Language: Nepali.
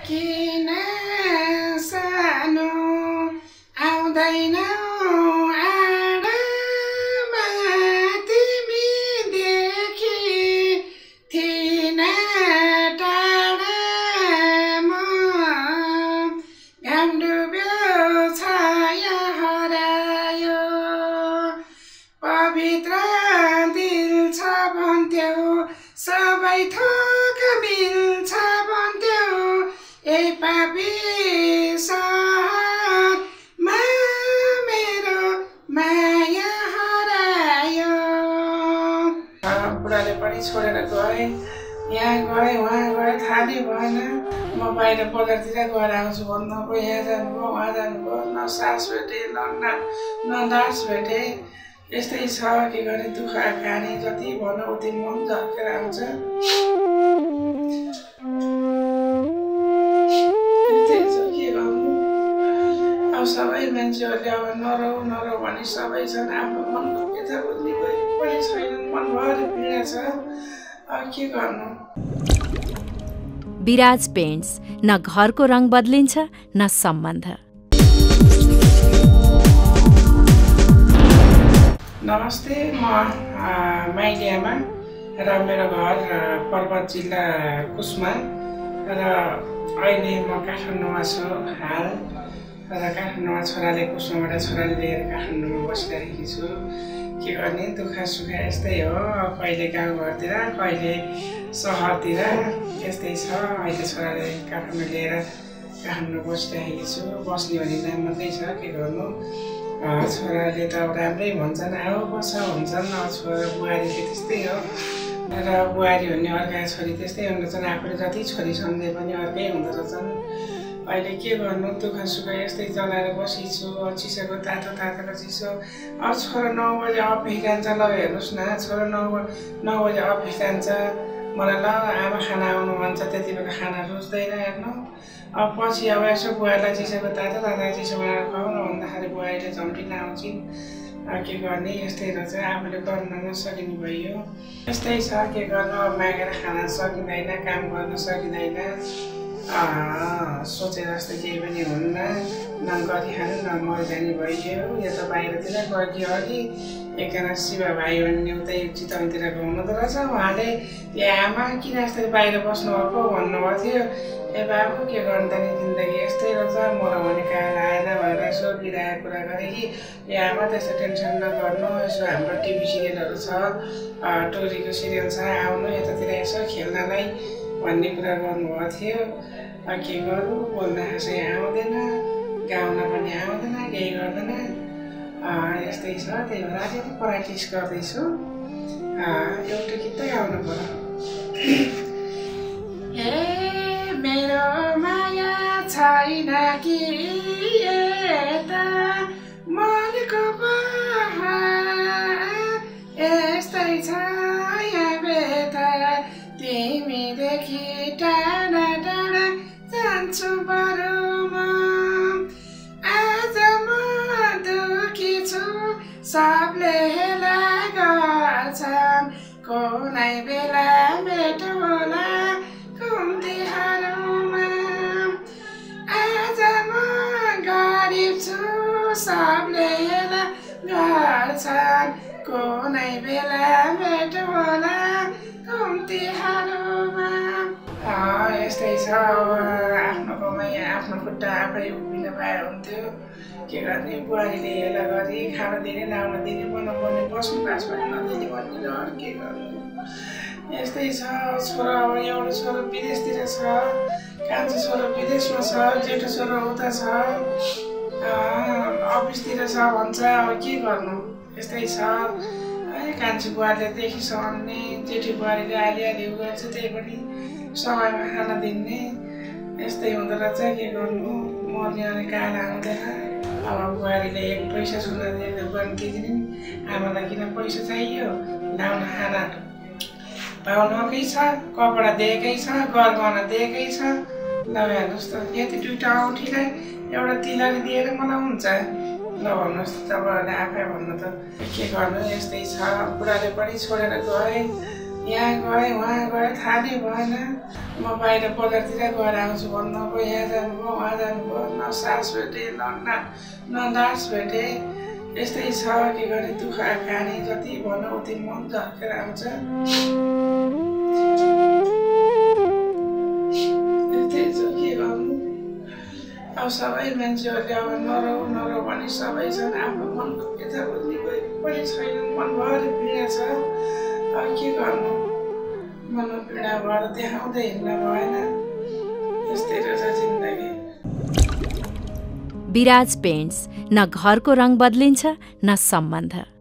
किन सानो आउँदैन आडामा तिमीदेखि थिइन टाढामा घाम डुब्यो छाया हरायो पवित्र दिल छ भन्थ्यौ सबै थोक मिल्छ भन्थ्यौ यही पापी सहरमा मेरो माया हरायो। बुढाले पनि छोडेर गए यहाँ गए उहाँ गए थाहा नै भएन। म बाहिर बजारतिर गएर आउँछु भन्नुभयो यहाँ जानुभयो उहाँ जानुभयो न सास भेटे न दास भेटे। यस्तै छ के गर्ने दुःख कहानी जति भनौँ उति मन झर्केर आउँछ। के गर्नु अब सबै मान्छेहरूले अब नरौ भने सबै छन् आफ्नो मनको व्यथा बुझ्ने कोही पनि छैनन् मनभरि पीडा छ अब के गर्नु। विराज पेन्ट्स न घरको रङ बदलिन्छ न सम्बन्ध। नमस्ते म माइलियामा र मेरो घर पर्वत जिल्ला कुस्मा र अहिले म काठमाडौँमा छु हाल र काठमाडौँमा छोराले कुस्माबाट छोराले लिएर काठमाडौँमा बसिरहेकी छु। के गर्ने दुःख सुख यस्तै हो कहिले गाउँघरतिर कहिले सहरतिर यस्तै छ। अहिले छोराले काठमाडौँ लिएर काठमाडौँ बसिरहेकी छु। बस्ने भने नाम मात्रै छ के गर्नु। छोराले त अब राम्रै भन्छन् आऊ बस भन्छन् छोरा बुहारीले त्यस्तै हो र बुहारी भन्ने अर्का छोरी त्यस्तै हुँदछन् आफूले जति छोरी सम्झे पनि अर्कै हुँदो रहेछन्। अहिले के गर्नु दुःख सुख यस्तै चलाएर बसिछु चिसोको तातो चिसो। अब छोरा 9 बजे अफिस जान्छ ल हेर्नुहोस् न छोरा 9 बजे अफिस जान्छ मलाई ल आमा खाना आउनु भन्छ त्यति बेला खाना रुच्दैन हेर्नु। अब पछि अब यसो बुहारीलाई चिसोको तातो चिसो बनाएर खुवाउनु भन्दाखेरि बुहारीले झम्टिन आउँछिन्। के गर्ने यस्तै रहेछ आफूले गर्न नसकिने भइयो। यस्तै छ के गर्नु अब मागेर खान सकिँदैन काम गर्न सकिँदैन। सोचे जस्तो केही पनि हुन्न न गरिखानु न मरिजाने भइयो। यो त बाहिरतिर गयो अघि एकजना शिवा भाइ भन्ने उतै चितवनतिर हुनुहुँदो रहेछ। उहाँले ए आमा किन यसरी बाहिर बस्नुभएको भन्नुभएको थियो। ए बाबु के गर्नु त नि जिन्दगी यस्तै रहेछ मरौ भने कहाँ आएन भनेर यसो बिराएको कुरा गरेँ कि ए आमा त्यस्तो टेन्सन नगर्नु यसो हाम्रो टिभी सिरियलहरू छ टोरीको सिरियल छ आउनु यतातिर यसो खेल्नलाई भन्ने कुरा गर्नुभएको थियो। के गरौँ बोल्न खासै आउँदैन गाउन पनि आउँदैन केही गर्दैन यस्तै छ। त्यही भएर अलिकति प्र्याक्टिस गर्दैछु एउटा गीत गाउनु पर्यो। ए मेरो माया छैन कि यता मनको यस्तै छ यहाँ बेता तिमीदेखि टाढा टाढा जान्छु बरु म आज म दुखी छु सबले हेला गर्छन् कुनै बेला भेट होला घुम्तीहरूमा आज म गरिब छु सबले हेला गर्छन् कुनै बेला भेट होला घुम्तीहरूमा। यस्तै छ आफ्नो कमाइ आफ्नो खुट्टा आफै उभिन पाए हुन्थ्यो। के गर्ने बुहारीले हेला गरी खान दिने लाउन दिने बनाउने बस्नु पास पनि नदिने भन्ने डर के गर्नु। यस्तै छ छोरा अब एउटा छोरा विदेशतिर छ कान्छो छोरा विदेशमा छ जेठो छोरा उता छ अफिसतिर छ भन्छ अब के गर्नु। यस्तै छ कान्छी बुहारीले देखि सहने जेठी बुहारीले आलिआलि गर्छ त्यही पनि समयमा खाना दिने यस्तै हुँदो रहेछ के गर्नु। मर्ने अनि काल आउँदैन अब बुहारीले एक पैसा सुना गर्न दिँदैन आमालाई किन पैसा चाहियो लाउन खाना पाउनकै छ कपडा दिएकै छ गरगहना दिएकै छ। ल हेर्नुहोस् त यति दुईवटा औँठीलाई एउटा तिलरी दिएर मलाई हुन्छ ल भन्नुहोस् तपाईँहरूले आफै भन्नु त के गर्नु। यस्तै छ बुढाले पनि छोडेर गए यहाँ गएँ उहाँ गएँ थाहा नै भएन। म बाहिर बजारतिर गएर आउँछु भन्नुभयो, यहाँ जानुभयो उहाँ जानुभयो, न सास भेटे न लास भेटे। यस्तै छ के गर्ने दुःख कहानी, जति भनौँ उति मन झर्केर आउँछ। यस्तै छ के गर्नु। अब सबै मान्छेहरूले अब नरौ भने सबै छन्, आफ्नो मनको व्यथा बुझ्ने पनि छैन, मनभरि पीडा छ। अब के गर्नु, मनमा पीडा भएर देखाउँदै हिँड्न भएन। यस्तै रहेछ जिन्दगी। विराज पेन्ट्स, न घरको रङ बदलिन्छ न सम्बन्ध।